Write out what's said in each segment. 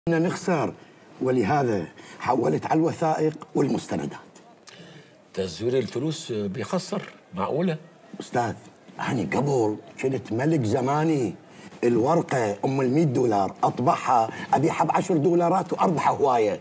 نخسر، ولهذا حولت على الوثائق والمستندات. تزوير الفلوس بيخسر؟ معقولة؟ أستاذ أنا قبل كنت ملك زماني، الورقة أم $100 أطبعها أبيعها ب$10 وأربحها هواية.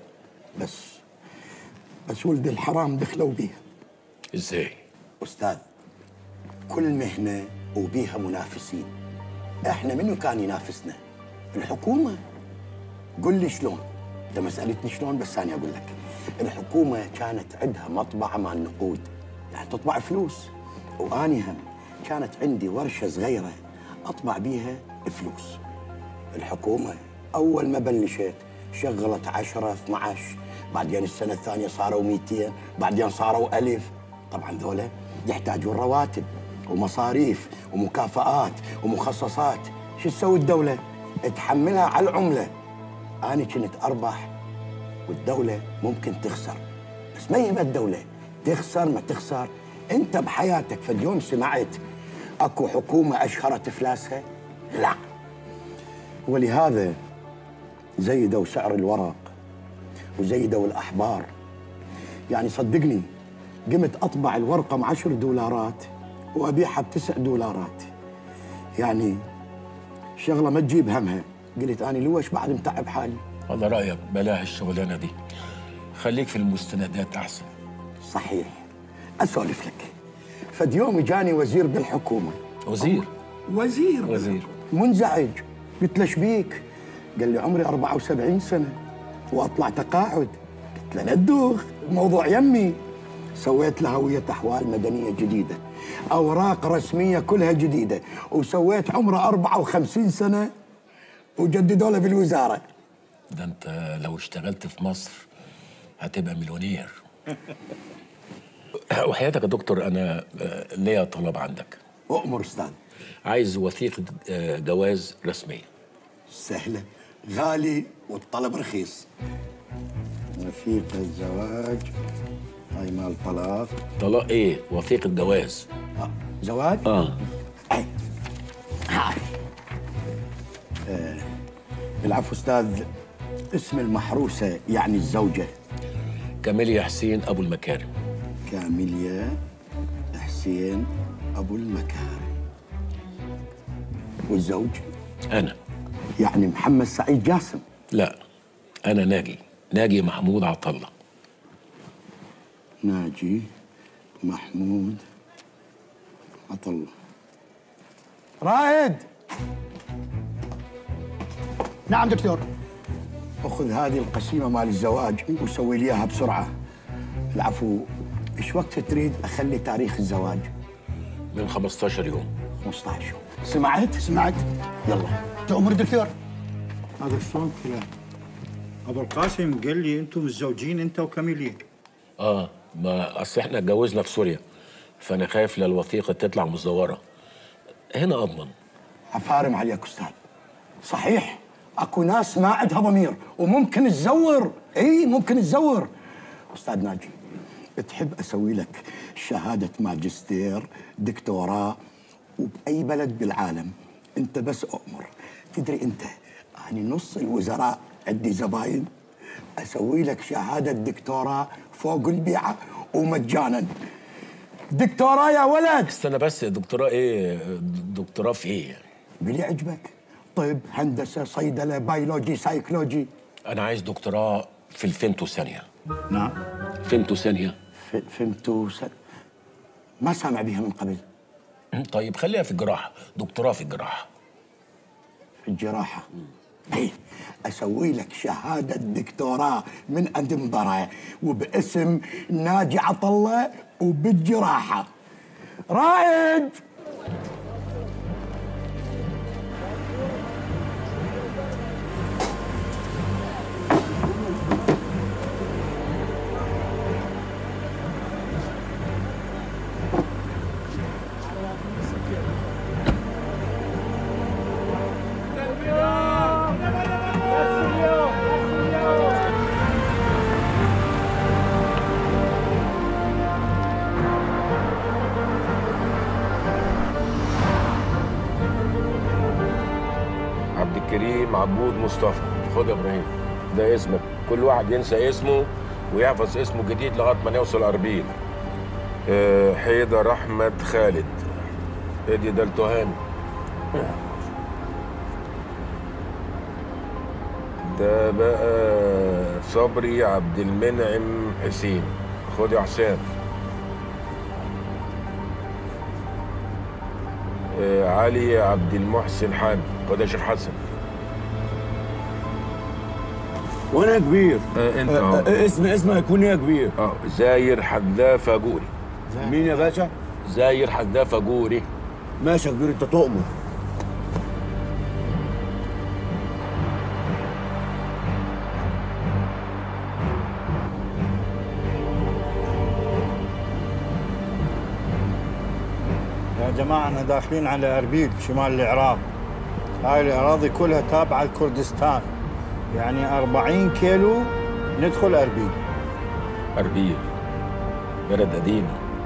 بس ولد الحرام دخلوا بيها. إزاي؟ أستاذ كل مهنة وبيها منافسين، إحنا منو كان ينافسنا؟ الحكومة. قل لي شلون؟ انت ما سالتني شلون، بس انا اقول لك. الحكومه كانت عندها مطبعه مال نقود، يعني تطبع فلوس، واني هم كانت عندي ورشه صغيره اطبع بيها فلوس. الحكومه اول ما بلشت شغلت 10 12، بعدين السنه الثانيه صاروا 200، بعدين صاروا 1000. طبعا ذولا يحتاجون رواتب ومصاريف ومكافآت ومخصصات. شو تسوي الدوله؟ تحملها على العمله. أنا كنت أربح والدولة ممكن تخسر، بس ما يهمها الدولة تخسر ما تخسر. أنت بحياتك في اليوم سمعت أكو حكومة أشهرت إفلاسها؟ لا. ولهذا زيدوا سعر الورق وزيدوا الأحبار. يعني صدقني قمت أطبع الورقة ب$10 وأبيعها ب$9. يعني شغلة ما تجيب همها. قلت أنا لوش بعد متعب حالي. والله رأيك بلاها الشغلانة دي، خليك في المستندات أحسن. صحيح. أسولف لك، فد يوم جاني وزير بالحكومة. وزير منزعج. قلت له شبيك؟ قال لي عمري 74 سنة وأطلع تقاعد. قلت له لا تدوخ، الموضوع يمي. سويت له هوية أحوال مدنية جديدة، أوراق رسمية كلها جديدة، وسويت عمره 54 سنة وجددوا له بالوزارة. ده انت لو اشتغلت في مصر هتبقى مليونير. وحياتك يا دكتور انا ليا طلب عندك. أؤمر أستاذ. عايز وثيقة جواز رسمية. سهلة، غالي والطلب رخيص. وثيقة الزواج هاي مال طلاق. طلاق ايه؟ وثيقة جواز. زواج؟ هاي العفو أستاذ. اسم المحروسة يعني الزوجة. كاميليا حسين أبو المكارم. كاميليا حسين أبو المكارم. والزوج؟ أنا. يعني محمد سعيد جاسم؟ لا، أنا ناجي محمود عطلة. ناجي محمود عطلة. رائد. نعم دكتور. أخذ هذه القسيمة مال الزواج وسوي لي إياها بسرعة. العفو، إيش وقت تريد أخلي تاريخ الزواج؟ من 15 يوم. 15 يوم. سمعت. يلا. تأمر دكتور. هذا شلون كلام؟ أبو القاسم قال لي أنتم متزوجين أنت وكاميليا. ما أصل إحنا اتجوزنا في سوريا، فأنا خايف للوثيقة تطلع مزورة. هنا أضمن. عفارم عليك أستاذ. صحيح اكو ناس ما عندها ضمير وممكن تزور. ممكن تزور. استاذ ناجي، تحب اسوي لك شهاده ماجستير دكتوراه وباي بلد بالعالم، انت بس اؤمر. تدري انت يعني نص الوزراء عندي زباين. اسوي لك شهاده دكتوراه فوق البيعه ومجانا. دكتوراه يا ولد. استنى بس، دكتوراه ايه؟ دكتوراه في ايه؟ بلي عجبك؟ طب هندسه صيدله بيولوجي سايكولوجي. انا عايز دكتوراه في الفيمتوثانيه. نعم. فيمتوثانيه. ما سامع بيها من قبل. طيب خليها في الجراحه، دكتوراه في الجراحه. في الجراحه. اسوي لك شهاده دكتوراه من ادنبرا وباسم ناجي عطله وبالجراحه. رائد. عبد الكريم عبود مصطفى. خد يا ابراهيم. ده اسمك. كل واحد ينسى اسمه ويحفظ اسمه جديد لغايه ما نوصل اربيل. حيدر احمد خالد. ادي ده التهامي. ده بقى صبري عبد المنعم حسين. خد يا حسام. علي عبد المحسن حامد. خد يا شيخ حسن. وانا كبير. انت اهو. اسمه هيكون ايه يا كبير؟ زاير حذافه جوري. مين يا باشا؟ زاير حذافه جوري. ماشي يا كبير، انت تؤمر. يا جماعة احنا داخلين على أربيل شمال العراق. هاي الأراضي كلها تابعة لكردستان، يعني 40 كيلو ندخل أربيل. أربيل بلد قديمة.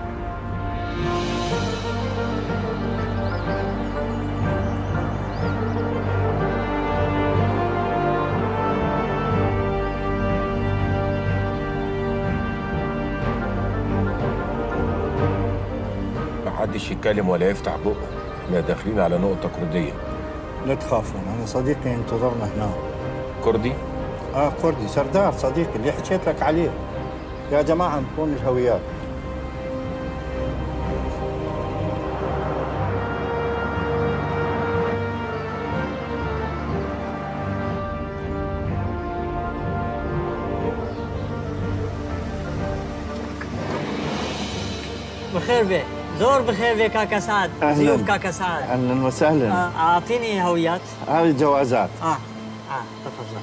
محدش يتكلم ولا يفتح بقه، احنا داخلين على نقطة كردية. لا تخافون، أنا صديقي ينتظرنا هناك. كردي؟ كردي، سردار صديقي اللي حكيت لك عليه. يا جماعة نكون الهويات. بخير بيه، زور بخير بيه كاكا سعد. ضيوف كاكا سعد. أهلا وسهلا. أعطيني هويات. هذه جوازات. تفضل.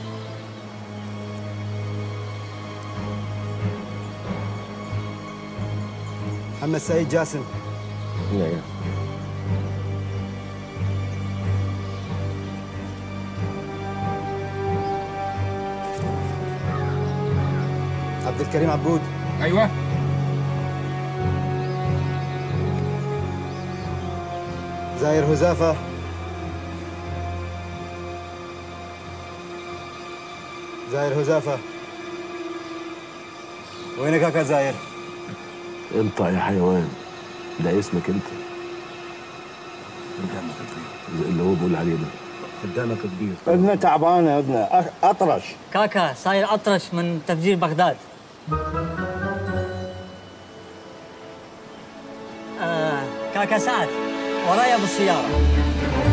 محمد سعيد جاسم. نعم. عبد الكريم عبود. ايوه. زاير هزافة. زاير هزافة. وينك كاكا زاير؟ انت يا حيوان، ده اسمك انت. قدامك كبير. اللي هو بيقول عليه ده. قدامك كبير. اذنه تعبانة، اذنه أطرش. كاكا صاير أطرش من تفجير بغداد. كاكا سعد ورايا بالسيارة.